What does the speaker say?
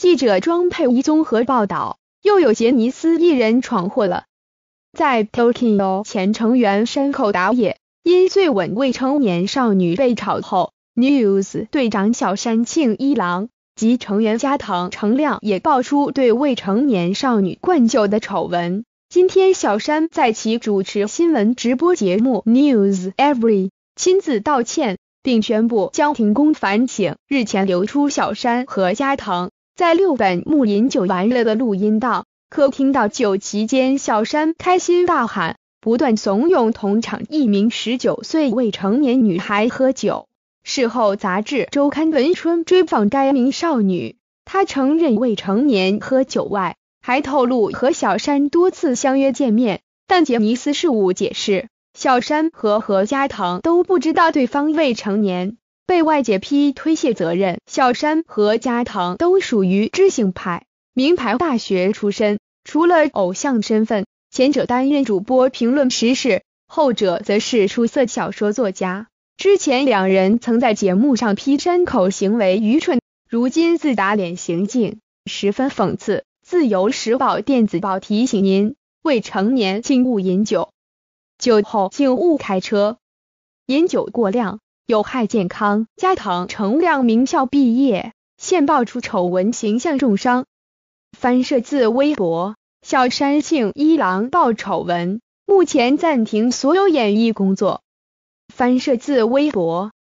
记者庄佩仪综合报道，又有杰尼斯艺人闯祸了。在 Tokyo 前成员山口达也因醉吻未成年少女被炒后， News 队长小山庆一郎及成员加藤成亮也爆出对未成年少女灌酒的丑闻。今天小山在其主持新闻直播节目 News Every 亲自道歉，并宣布将停工反省。日前流出小山和加藤在六本木饮酒完了的录音档，可听到酒期间小山开心大喊，不断怂恿同场一名19岁未成年女孩喝酒。事后杂志周刊文春追访该名少女，她承认未成年喝酒外，还透露和小山多次相约见面，但杰尼斯事务解释，小山和加藤都不知道对方未成年，被外界批推卸责任。小山和加藤都属于知性派，名牌大学出身，除了偶像身份，前者担任主播评论时事，后者则是出色小说作家。之前两人曾在节目上批山口行为愚蠢，如今自打脸行径，十分讽刺。自由时报电子报提醒您，未成年请勿饮酒，酒后请勿开车，饮酒过量有害健康。加藤成亮名校毕业，现爆出丑闻，形象重伤。翻摄自微博，小山庆一郎爆丑闻，目前暂停所有演艺工作。翻摄自微博，